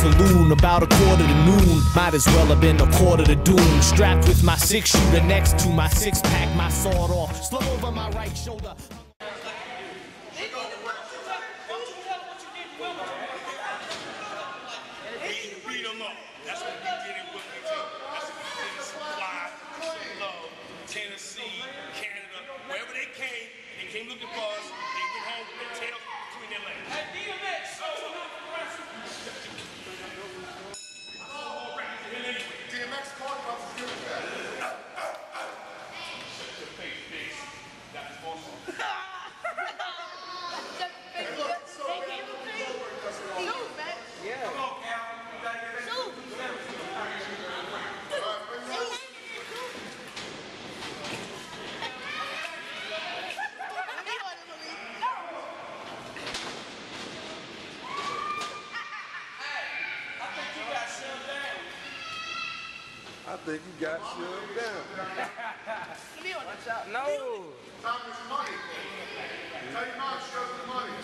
saloon about 1:15 Might as well have been 1/4 to doom. Strapped with my 6-shooter next to my 6-pack, my sword off, slung over my right shoulder. Beat them up. That's what we did in Wilmington. That's what we did in Supply, Love, Tennessee, Canada. Wherever they came looking for us. They went home with their tail between their legs. Hey, DMX! DMX called about to give it back. That was awesome. Hey, look, so bad. Yeah. Come on, Cal. You gotta get ready. I think you got shoved down. Watch out. No. Time is money. Tell your mom she owes the money.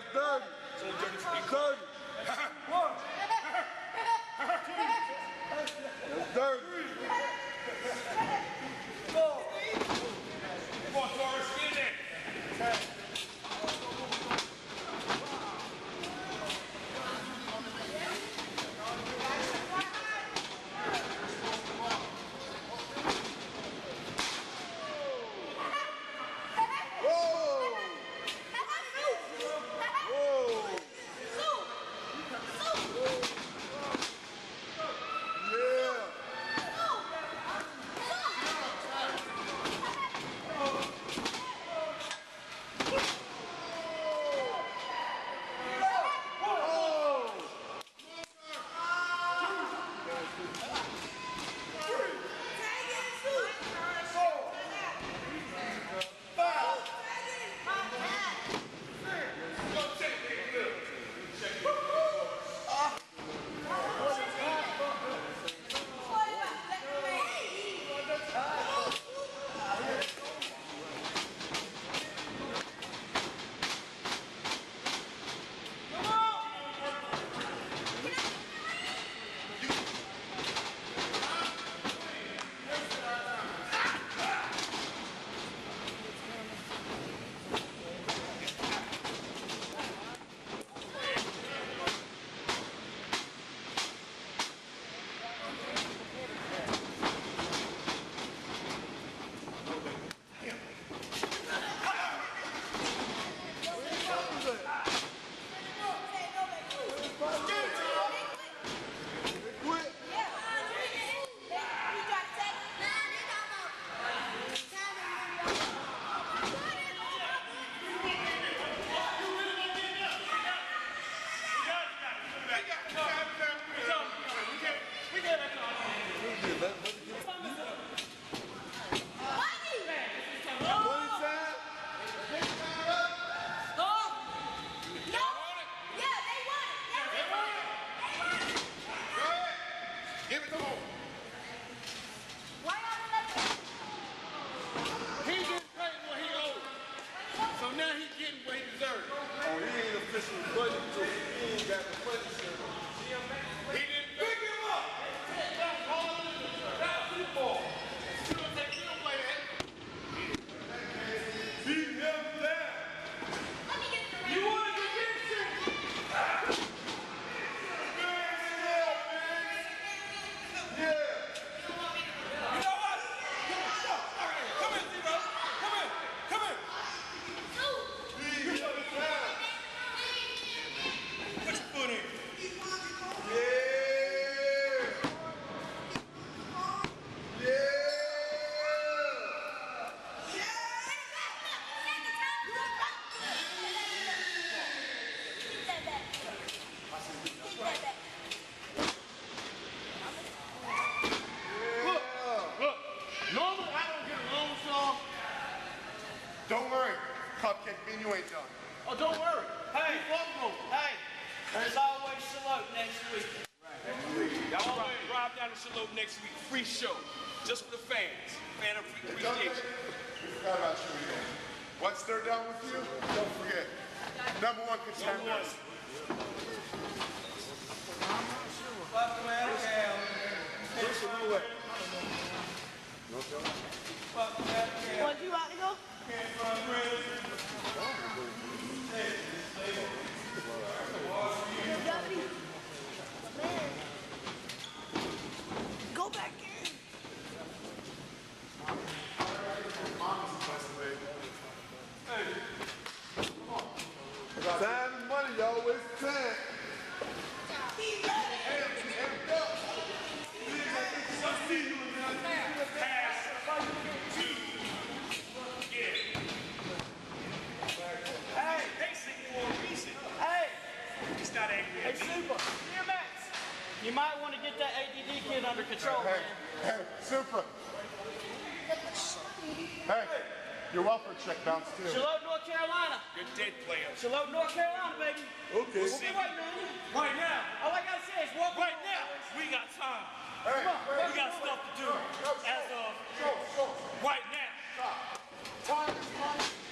that's dirty. So dirty. That's dirty. That's dirty. Come on, Torres, get in there. Don't worry, Cupcake, me and you ain't done. Oh, don't worry. Hey, hey, there's always Salute next week. Y'all always drive down to Charlotte next week. Free show. Just for the fans. Fan appreciation. Forgot about you again. Once they're done with you, don't forget. #1 contenders. Fuck the man, Cal. Fuck the man, Cal. What, you about to go? Man. Go back in. Time and money, y'all waste time. Hey, Super, DMX, you might want to get that ADD kid under control, man. Hey, Super. Hey, your welfare check bounced too. Charlotte, North Carolina. You're dead, player. Charlotte, North Carolina, baby. Okay. We'll be waiting on you. Right now. All I gotta say is walk Right now. We got time. Hey, We got stuff to do. As of right now. Time is money.